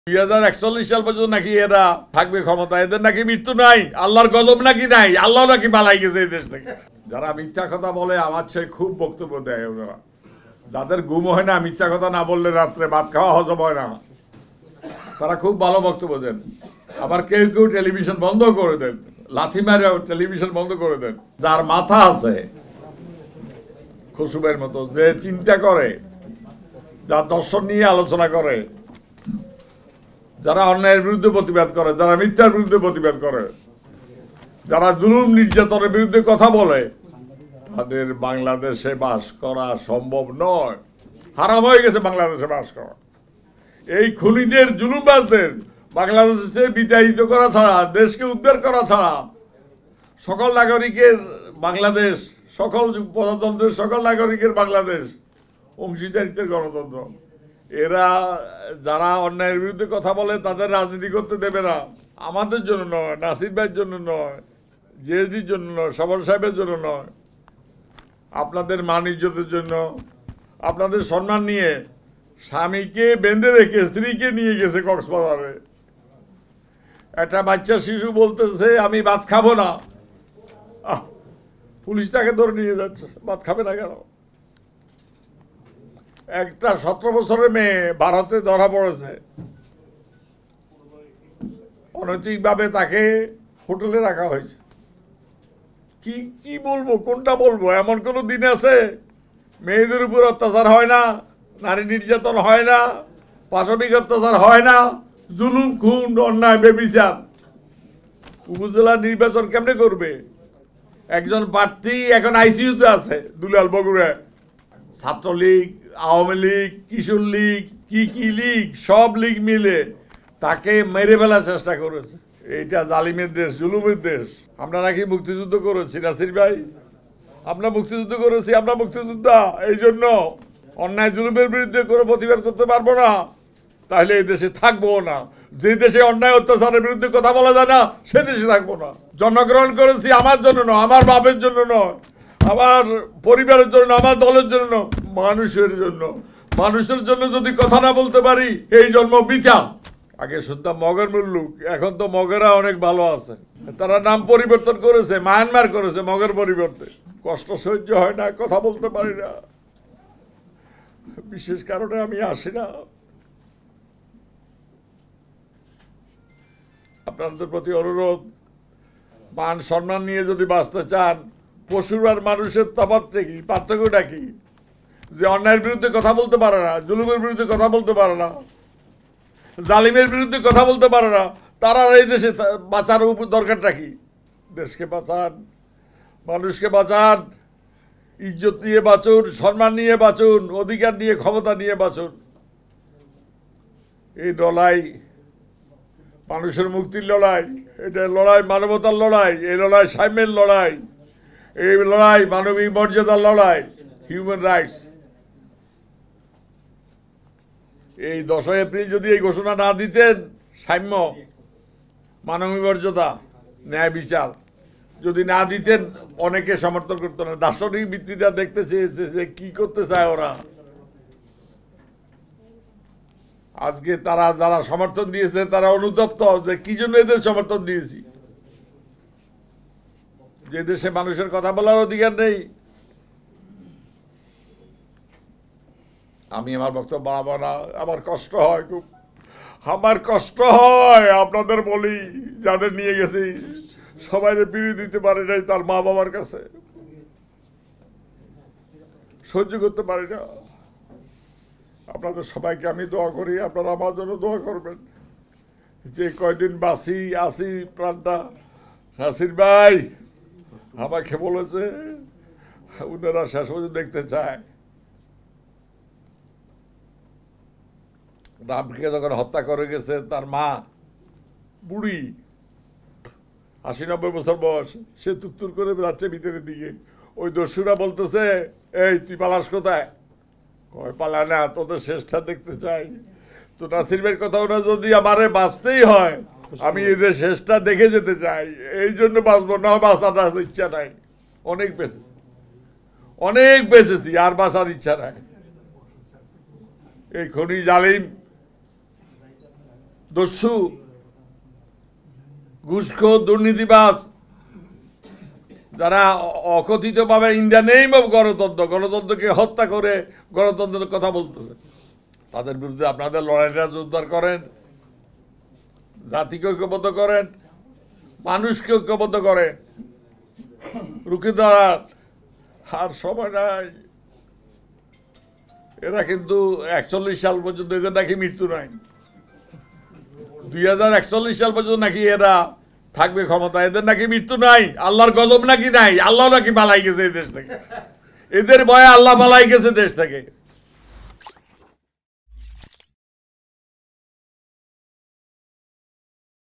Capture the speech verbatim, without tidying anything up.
দুই হাজার একচল্লিশ সাল পর্যন্ত নাকি এরা থাকবে ক্ষমতা, এদের নাকি মৃত্যু নাই, আল্লাহর গজব নাকি নাই, আল্লাহ নাকি পালাই গেছে এই দেশ থেকে। যারা মিথ্যা কথা বলে আমার চেয়ে খুব বক্তব্য দেয় ওরা, যাদের ঘুম হয় না, মিথ্যা কথা না বললে রাত্রে ভাত খাওয়া হজম হয় না, তারা খুব ভালো বক্তব্য দেন। আবার কেউ কেউ টেলিভিশন বন্ধ করে দেন, লাথি মারে টেলিভিশন বন্ধ করে দেন। যার মাথা আছে খুশুবের মতো, যে চিন্তা করে, যার দর্শন নিয়ে আলোচনা করে, যারা অন্যায়ের বিরুদ্ধে প্রতিবাদ করে, যারা মিথ্যার বিরুদ্ধে প্রতিবাদ করে, যারা জুলুম নির্যাতনের বিরুদ্ধে কথা বলে, তাদের বাংলাদেশে বাস করা সম্ভব নয়। হারাম হয়ে গেছে বাংলাদেশে বাস করা। এই খুনিদের, জুলুমবাজদের বাংলাদেশে বিতাড়িত করা ছাড়া, দেশকে উদ্ধার করা ছাড়া, সকল নাগরিকের বাংলাদেশ, সকল প্রজাতন্ত্রের সকল নাগরিকের বাংলাদেশ অংশীদারিত্বের গণতন্ত্র। এরা যারা অন্যায়ের বিরুদ্ধে কথা বলে তাদের রাজনীতি করতে দেবে না। আমাদের জন্য নয়, নাসির ভাইয়ের জন্য নয়, জিএসডির জন্য নয়, সবর সাহেবের জন্য নয়, আপনাদের মান ইজ্জতের জন্য, আপনাদের সম্মান নিয়ে স্বামীকে বেঁধে রেখে স্ত্রীকে নিয়ে গেছে কক্সবাজারে। একটা বাচ্চা শিশু বলতেছে আমি ভাত খাবো না, আহ পুলিশ তাকে ধরে নিয়ে যাচ্ছে, ভাত খাবে না কেন? একটা সতেরো বছরের মেয়ে ভারতে ধরা পড়েছে, অনৈতিকভাবে তাকে হোটেলে রাখা হয়েছে। কি কি বলবো, কোনটা বলবো? এমন কোনো দিন আছে মেয়েদের উপর অত্যাচার হয় না, নারী নির্যাতন হয় না, পাশবিক অত্যাচার হয় না, জুলুম, খুন, অন্যায়, বেবিচার? উপজেলা নির্বাচন কেমনে করবে? একজন প্রার্থী এখন আইসিইউতে আছে, দুলাল বগুড়া। ছাত্রলীগ, আওয়ামী লীগ, কিশোর লীগ, কি কি লীগ, সব লীগ মিলে তাকে মেরে ফেলার চেষ্টা করেছে। এইটা জালিমের দেশ, জুলুমের দেশ। আমরা নাকি মুক্তিযুদ্ধ করেছি নাসির ভাই? আমরা মুক্তিযুদ্ধ করেছি, আমরা মুক্তিযোদ্ধা। এই জন্য অন্যায় জুলুমের বিরুদ্ধে কোনো প্রতিবাদ করতে পারবো না, তাহলে এই দেশে থাকবো না। যে দেশে অন্যায় অত্যাচারের বিরুদ্ধে কথা বলা যায় না, সে দেশে থাকবো না। জন্মগ্রহণ করেছি আমার জন্য নয়, আমার বাপের জন্য নয়, আমার পরিবারের জন্য, আমার দলের জন্য, মানুষের জন্য। মানুষের জন্য যদি কথা না বলতে পারি, এই জন্ম বৃথা। আগে শুনতাম মগের মুল্লুক, এখন তো মগেরা অনেক ভালো আছে। তারা নাম পরিবর্তন করেছে, মায়ানমার করেছে মগের পরিবর্তে। কষ্ট সহ্য হয় না, কথা বলতে পারি না, বিশেষ কারণে আমি আসি না। আপনাদের প্রতি অনুরোধ, মান সম্মান নিয়ে যদি বাঁচতে চান, পশুর আর মানুষের তফাৎটা কি, পার্থক্যটা কি? যে অন্যায়ের বিরুদ্ধে কথা বলতে পারে না, জুলুমের বিরুদ্ধে কথা বলতে পারে না, জালিমের বিরুদ্ধে কথা বলতে পারে না, তারা এই দেশে বাঁচার দরকারটা কি? দেশকে বাঁচান, মানুষকে বাঁচান, ইজ্জত নিয়ে বাঁচুন, সম্মান নিয়ে বাঁচুন, অধিকার নিয়ে, ক্ষমতা নিয়ে বাঁচুন। এই লড়াই মানুষের মুক্তির লড়াই, এটা লড়াই মানবতার লড়াই, এই লড়াই সাম্যের লড়াই, এই লড়াই মানবিক মর্যাদার লড়াই, হিউম্যান রাইটস। এই দশই এপ্রিল যদি এই ঘোষণা না দিতেন, সাম্য, মানবিক মর্যাদা, ন্যায় বিচার যদি না দিতেন, অনেকে সমর্থন করতো না। দার্শনিক ভিত্তিটা দেখতে চেয়েছে যে কি করতে চায় ওরা। আজকে তারা যারা সমর্থন দিয়েছে তারা অনুতপ্ত যে কি জন্য এদের সমর্থন দিয়েছি। যে দেশে মানুষের কথা বলার অধিকার নেই। আমি আমার বক্তব্য বাড়াবো না, আমার কষ্ট হয় খুব, আমার কষ্ট হয়। আপনাদের বলি, যাদের নিয়ে গেছি সবাই ফিরিয়ে দিতে পারে নাই তার মা বাবার কাছে, সহ্য করতে পারি না। আপনাদের সবাইকে আমি দোয়া করি, আপনারা আমার জন্য দোয়া করবেন। যে কয়দিন বাঁচি আসি প্রাণটা, নাসির ভাই আমাকে বলেছে ওনারা শেষ পর্যন্ত দেখতে চায়। রামকে যখন হত্যা করে গেছে, তার মা বুড়ি, আশি নব্বই বছর বয়স, সে তুত্তুর করে যাচ্ছে ভিতরের দিকে। ওই দস্যুরা বলতেছে এই তুই পালাস কোথায়? কয় পালা না, তোদের শেষটা দেখতে চাই। তো নাসির ভাইয়ের কথা ওরা যদি আমারে বাঁচতেই হয়, আমি এদের শেষটা দেখে যেতে চাই, এই জন্য বাঁচবো না, বাঁচার ইচ্ছা নাই। অনেক বেঁচেছি, অনেক বেঁচেছি, আর বাঁচার ইচ্ছা নাই। এই খনি জালিম দস্যু, ঘুষখোর, দুর্নীতিবাজ, যারা অকথিতভাবে ইন দ্য নেম অফ গণতন্ত্র, গণতন্ত্রকে হত্যা করে গণতন্ত্রের কথা বলতেছে, তাদের বিরুদ্ধে আপনাদের লড়াইটা জোরদার করেন, জাতিকে ঐক্যবদ্ধ করেন, মানুষকে ঐক্যবদ্ধ করেন, রুখে দাঁড়ান। আর সময় নাই। এরা কিন্তু একচল্লিশ সাল পর্যন্ত এদের নাকি মৃত্যু নাই, দুই হাজার একচল্লিশ সাল পর্যন্ত নাকি এরা থাকবে ক্ষমতা, এদের নাকি মৃত্যু নাই, আল্লাহর গজব নাকি নাই, আল্লাহ নাকি পালাই গেছে এই দেশ থেকে, এদের ভয়ে আল্লাহ পালাই গেছে দেশ থেকে।